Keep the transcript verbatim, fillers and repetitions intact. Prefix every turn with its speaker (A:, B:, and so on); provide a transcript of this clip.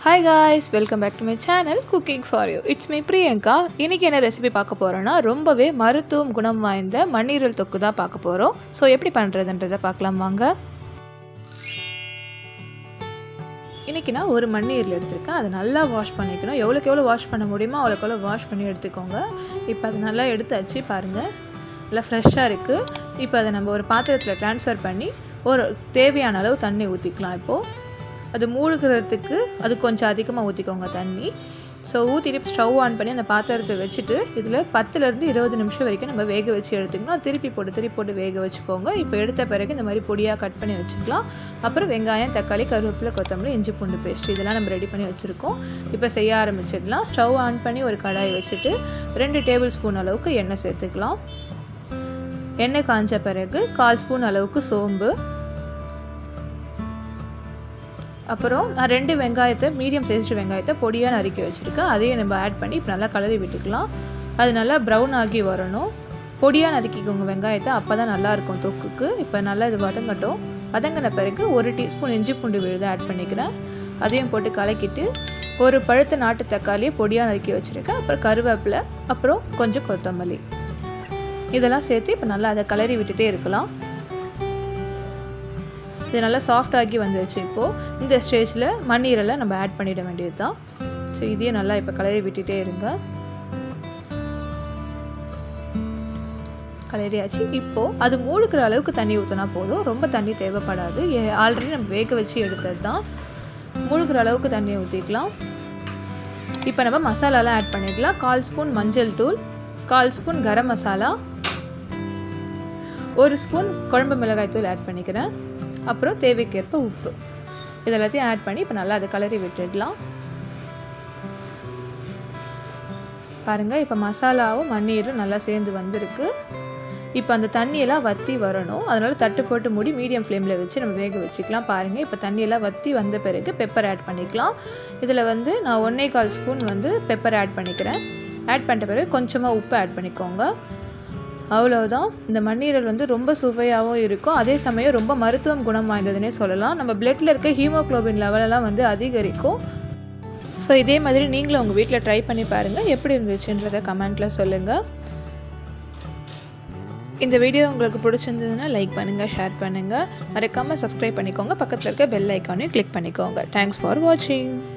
A: Hi guys, welcome back to my channel Cooking for You. It's me Priyanka. இன்னைக்கு என்ன recipe பார்க்க போறோம்னா ரொம்பவே மருத்துவம் குணம் வாய்ந்த மண்ணீரல் தொக்கு தான் பார்க்க போறோம். சோ எப்படி பண்றதுன்றதை பார்க்கலாம் வாங்க. இன்னைக்கு நான் ஒரு மண்ணீரல் எடுத்துர்க்கேன். அதை நல்லா வாஷ் பண்ணிக்கணும். எவ்வளவுக்கு எவ்வளவு வாஷ் பண்ண முடியுமோ அவ்வளவுக்கு அவ்வளவு வாஷ் பண்ணி எடுத்துக்கோங்க. இப்போ அது நல்லா எடுத்தாச்சு பாருங்க. நல்லா ஃப்ரெஷ்ஷா இருக்கு. இப்போ அதை நம்ம ஒரு பாத்திரத்துல ட்ரான்ஸ்ஃபர் பண்ணி ஒரு தேவையான அளவு தண்ணி ஊத்திக்கலாம் இப்போ. அது மூழ்கிறதுக்கு அது கொஞ்சம் அதிகமாக ஊற்றிக்கோங்க தண்ணி. ஸோ ஊற்றிட்டு ஸ்டவ் ஆன் பண்ணி அந்த பாத்திரத்தை வச்சுட்டு இதில் பத்துலேருந்து இருபது நிமிஷம் வரைக்கும் நம்ம வேக வச்சு எடுத்துக்கணும். திருப்பி போட்டு திருப்பி போட்டு வேக வச்சுக்கோங்க. இப்போ எடுத்த பிறகு இந்த மாதிரி பொடியாக கட் பண்ணி வச்சுக்கலாம். அப்புறம் வெங்காயம், தக்காளி, கருவேப்பிலை, கொத்தமல்லி, இஞ்சி பூண்டு பேஸ்ட் இதெல்லாம் நம்ம ரெடி பண்ணி வச்சுருக்கோம். இப்போ செய்ய ஆரம்பிச்சிடலாம். ஸ்டவ் ஆன் பண்ணி ஒரு கடாய் வச்சுட்டு ரெண்டு டேபிள் ஸ்பூன் அளவுக்கு எண்ணெய் சேர்த்துக்கலாம். எண்ணெய் காய்ஞ்ச பிறகு கால் ஸ்பூன் அளவுக்கு சோம்பு, அப்புறம் நான் ரெண்டு வெங்காயத்தை மீடியம் சைஸ் வெங்காயத்தை பொடியாக நறுக்கி வச்சுருக்கேன். அதையும் நம்ம ஆட் பண்ணி இப்போ நல்லா கலரி விட்டுக்கலாம். அது நல்லா ப்ரௌன் ஆகி வரணும். பொடியாக நறுக்கிக்கோங்க வெங்காயத்தை, அப்போ தான் நல்லாயிருக்கும் தொக்குக்கு. இப்போ நல்லா இது வதங்கட்டும். வதங்கின பிறகு ஒரு டீஸ்பூன் இஞ்சி பூண்டு விழுதை ஆட் பண்ணிக்கிறேன். அதையும் போட்டு கலக்கிட்டு ஒரு பழுத்த நாட்டு தக்காளியை பொடியாக நறுக்கி வச்சுருக்கேன். அப்புறம் கருவேப்பிலை, அப்புறம் கொஞ்சம் கொத்தமல்லி இதெல்லாம் சேர்த்து இப்போ நல்லா அதை கலரி விட்டுட்டே இருக்கலாம். இது நல்லா சாஃப்ட் ஆகி வந்துருச்சு. இப்போது இந்த ஸ்டேஜில் மண்ணீரலை நம்ம ஆட் பண்ணிட வேண்டியது தான். ஸோ இதையும் நல்லா இப்போ கலரி விட்டுட்டே இருங்க. கலரியாச்சு. இப்போது அது மூழ்கிற அளவுக்கு தண்ணி ஊற்றினா போதும். ரொம்ப தண்ணி தேவைப்படாது. ஆல்ரெடி நம்ம வேக வச்சு எடுத்தது தான். மூழ்கிற அளவுக்கு தண்ணியை ஊற்றிக்கலாம். இப்போ நம்ம மசாலாலாம் ஆட் பண்ணிக்கலாம். கால் ஸ்பூன் மஞ்சள் தூள், கால் ஸ்பூன் கரம் மசாலா, ஒரு ஸ்பூன் குழம்பு மிளகாய் தூள் ஆட் பண்ணிக்கிறேன். அப்புறம் தேவைக்கேற்ப உப்பு இதெல்லாத்தையும் ஆட் பண்ணி இப்போ நல்லா அதை கலரி விட்டுடலாம். பாருங்கள், இப்போ மசாலாவும் மண்ணீரும் நல்லா சேர்ந்து வந்திருக்கு. இப்போ அந்த தண்ணியெல்லாம் வற்றி வரணும். அதனால் தட்டு போட்டு மூடி மீடியம் ஃப்ளேமில் வச்சு நம்ம வேக வச்சுக்கலாம். பாருங்கள், இப்போ தண்ணியெல்லாம் வற்றி வந்த பிறகு பெப்பர் ஆட் பண்ணிக்கலாம். இதில் வந்து நான் ஒன்றே கால் ஸ்பூன் வந்து பெப்பர் ஆட் பண்ணிக்கிறேன். ஆட் பண்ணிட்ட பிறகு கொஞ்சமாக உப்பு ஆட் பண்ணிக்கோங்க. அவ்வளோதான். இந்த மண்ணீரல் வந்து ரொம்ப சுவையாகவும் இருக்கும். அதே சமயம் ரொம்ப மருத்துவம் குணம் வாய்ந்ததுன்னே சொல்லலாம். நம்ம பிளட்டில் இருக்க ஹீமோக்ளோபின் லெவலெல்லாம் வந்து அதிகரிக்கும். ஸோ இதே மாதிரி நீங்களும் உங்கள் வீட்டில் ட்ரை பண்ணி பாருங்கள். எப்படி இருந்துச்சுன்றதை கமெண்ட்டில் சொல்லுங்கள். இந்த வீடியோ உங்களுக்கு பிடிச்சிருந்ததுன்னா லைக் பண்ணுங்கள், ஷேர் பண்ணுங்கள், மறக்காமல் சப்ஸ்கிரைப் பண்ணிக்கோங்க. பக்கத்தில் இருக்க பெல் ஐக்கானையும் கிளிக் பண்ணிக்கோங்க. தேங்க்ஸ் ஃபார் வாட்சிங்.